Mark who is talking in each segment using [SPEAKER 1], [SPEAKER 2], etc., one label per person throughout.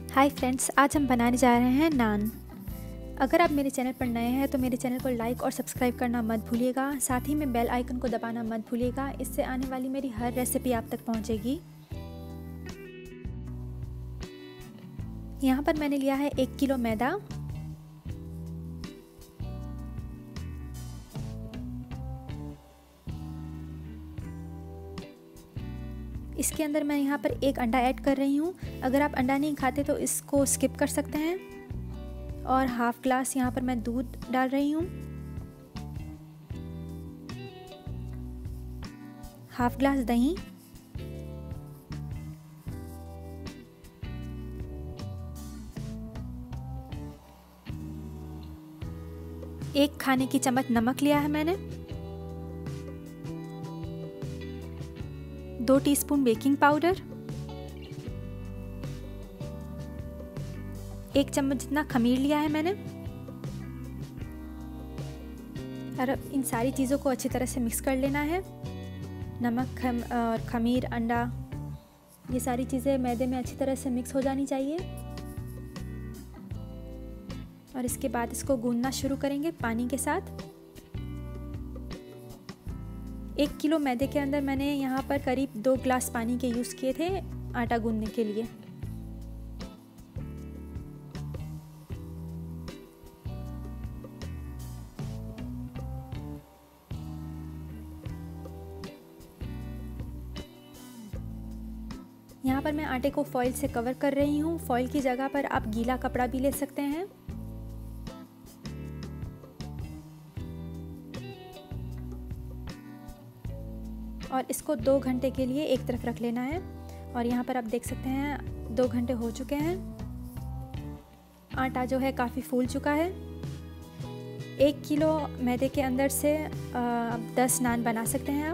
[SPEAKER 1] Hi friends, आज हम बनाने जा रहे हैं नान। अगर आप मेरे चैनल पर नए हैं तो मेरे चैनल को लाइक और सब्सक्राइब करना मत भूलिएगा। साथ ही में बेल आइकन को दबाना मत भूलिएगा। इससे आने वाली मेरी हर रेसिपी आप तक पहुंचेगी। यहाँ पर मैंने लिया है 1 किलो मैदा। इसके अंदर मैं यहाँ पर 1 अंडा ऐड कर रही हूँ। अगर आप अंडा नहीं खाते तो इसको स्किप कर सकते हैं। और हाफ ग्लास यहाँ पर मैं दूध डाल रही हूँ। हाफ ग्लास दही, एक खाने की चम्मच नमक लिया है मैंने, 2 टीस्पून बेकिंग पाउडर, 1 चम्मच जितना खमीर लिया है मैंने। और इन सारी चीज़ों को अच्छी तरह से मिक्स कर लेना है। नमक और खमीर, अंडा, ये सारी चीज़ें मैदे में अच्छी तरह से मिक्स हो जानी चाहिए। और इसके बाद इसको गूंदना शुरू करेंगे पानी के साथ। 1 किलो मैदे के अंदर मैंने यहाँ पर करीब 2 ग्लास पानी के यूज़ किए थे आटा गूंदने के लिए। यहाँ पर मैं आटे को फॉइल से कवर कर रही हूँ। फॉइल की जगह पर आप गीला कपड़ा भी ले सकते हैं। और इसको 2 घंटे के लिए एक तरफ रख लेना है। और यहाँ पर आप देख सकते हैं 2 घंटे हो चुके हैं। आटा जो है काफ़ी फूल चुका है। 1 किलो मैदे के अंदर से 10 नान बना सकते हैं आप।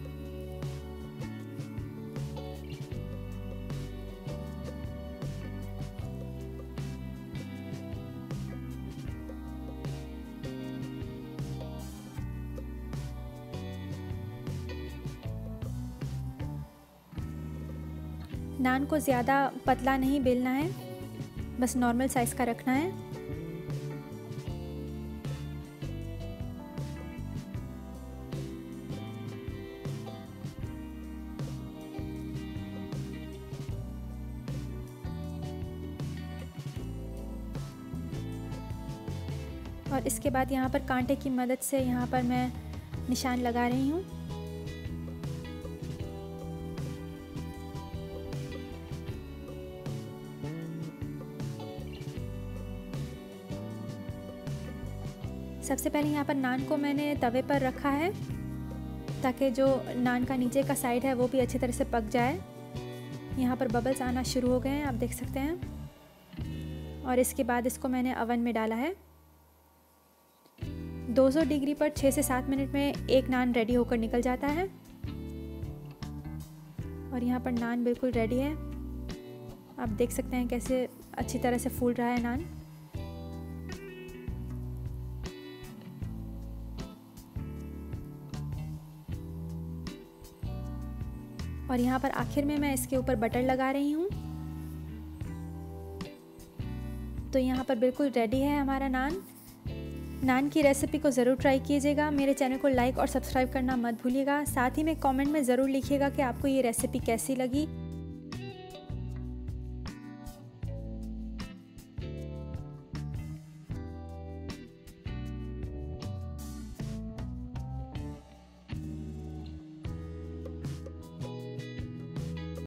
[SPEAKER 1] नान को ज़्यादा पतला नहीं बेलना है, बस नॉर्मल साइज़ का रखना है। और इसके बाद यहाँ पर कांटे की मदद से यहाँ पर मैं निशान लगा रही हूँ। सबसे पहले यहाँ पर नान को मैंने तवे पर रखा है ताकि जो नान का नीचे का साइड है वो भी अच्छी तरह से पक जाए। यहाँ पर बबल्स आना शुरू हो गए हैं, आप देख सकते हैं। और इसके बाद इसको मैंने ओवन में डाला है। 200 डिग्री पर 6 से 7 मिनट में एक नान रेडी होकर निकल जाता है। और यहाँ पर नान बिल्कुल रेडी है, आप देख सकते हैं कैसे अच्छी तरह से फूल रहा है नान। और यहाँ पर आखिर में मैं इसके ऊपर बटर लगा रही हूँ। तो यहाँ पर बिल्कुल रेडी है हमारा नान। नान की रेसिपी को ज़रूर ट्राई कीजिएगा। मेरे चैनल को लाइक और सब्सक्राइब करना मत भूलिएगा। साथ ही में कमेंट में ज़रूर लिखिएगा कि आपको ये रेसिपी कैसी लगी।